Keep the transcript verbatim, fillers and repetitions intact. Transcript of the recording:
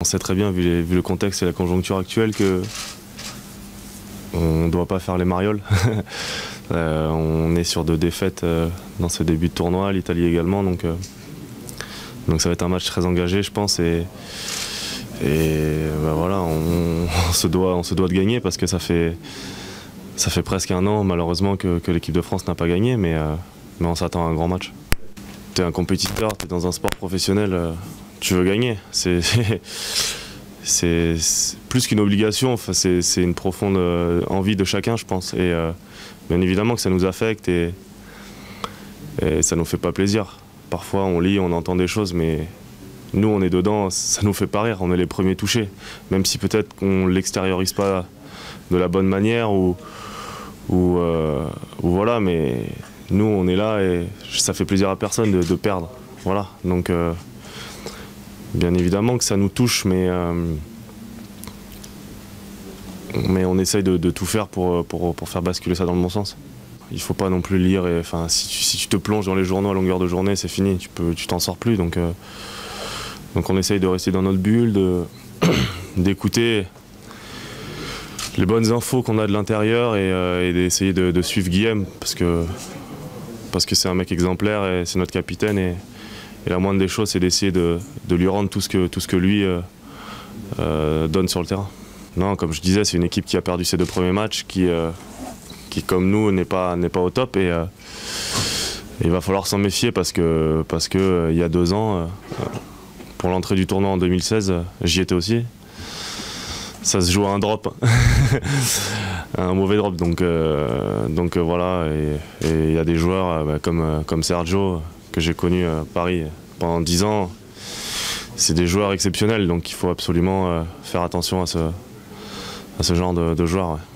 sait très bien, vu, les, vu le contexte et la conjoncture actuelle, que on ne doit pas faire les marioles. euh, on est sur deux défaites euh, dans ce début de tournoi, l'Italie également, donc, euh, donc ça va être un match très engagé, je pense. Et, et ben voilà, on, on, se doit, on se doit de gagner parce que ça fait, ça fait presque un an, malheureusement, que, que l'équipe de France n'a pas gagné, mais, euh, mais on s'attend à un grand match. Tu es un compétiteur, tu es dans un sport professionnel, euh, tu veux gagner. C'est plus qu'une obligation, enfin, c'est une profonde euh, envie de chacun, je pense. Et euh, bien évidemment que ça nous affecte et, et ça nous fait pas plaisir. Parfois on lit, on entend des choses, mais nous on est dedans, ça nous fait pas rire, on est les premiers touchés. Même si peut-être qu'on l'extériorise pas de la bonne manière ou, ou, euh, ou voilà, mais nous on est là et ça fait plaisir à personne de, de perdre. Voilà, donc euh, bien évidemment que ça nous touche, mais, euh, mais on essaye de, de tout faire pour, pour, pour faire basculer ça dans le bon sens. Il ne faut pas non plus lire, et, enfin, si, tu, si tu te plonges dans les journaux à longueur de journée, c'est fini, tu peux, tu t'en sors plus. Donc, euh, donc on essaye de rester dans notre bulle, d'écouter les bonnes infos qu'on a de l'intérieur et, euh, et d'essayer de, de suivre Guillaume, parce que parce que c'est un mec exemplaire et c'est notre capitaine. Et, Et la moindre des choses, c'est d'essayer de, de lui rendre tout ce que, tout ce que lui euh, euh, donne sur le terrain. Non, comme je disais, c'est une équipe qui a perdu ses deux premiers matchs, qui, euh, qui comme nous, n'est pas, n'est pas au top. Et euh, il va falloir s'en méfier parce que, parce que euh, il y a deux ans, euh, pour l'entrée du tournoi en deux mille seize, j'y étais aussi. Ça se joue à un drop, un mauvais drop. Donc, euh, donc euh, voilà, et il y a des joueurs euh, bah, comme, comme Sergio, que j'ai connu à Paris pendant dix ans, c'est des joueurs exceptionnels, donc il faut absolument faire attention à ce, à ce genre de, de joueurs. Ouais.